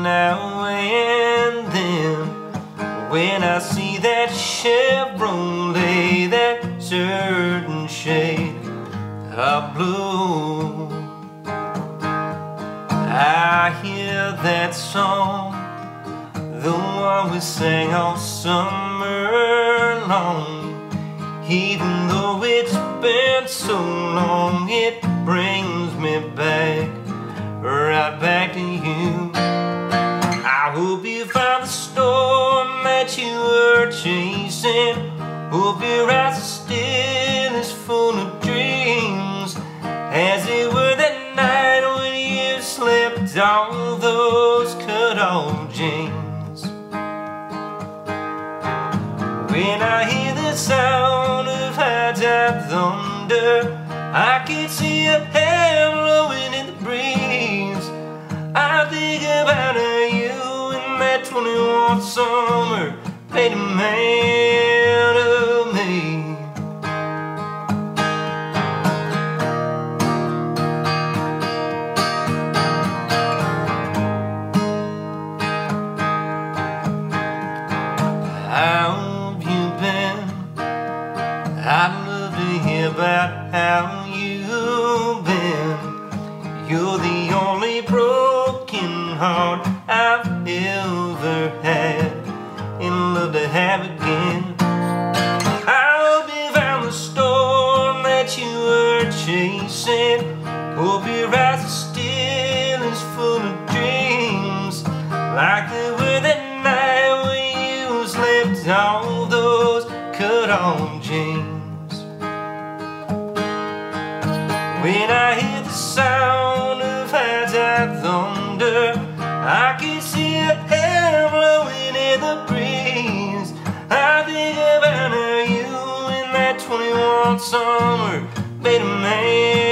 now and then when I see that Chevrolet, that certain shade of blue. I hear that song, the one we sang all summer long. Even though it's been so long, it brings me back, right back to you. I hope you found the storm that you were chasing. Hope your eyes are still as full of dreams as they were that night when you slipped all those cut-off jeans. When I hear the sound of high-tide thunder, I can see a hair blowing in the breeze. I think about you in that 21 summer, made a man of me. How have you been? I'd love to hear about how you've been. You're the only broken heart I've ever had and love to have again. I hope you found the storm that you were chasing. Hope your eyes are still as full of dreams like they were that night when you slipped all those cut-on jeans. When I hear the sound of high-tide thunder, I can see a hair blowing in the breeze. I think about you in that 21 summer, made a man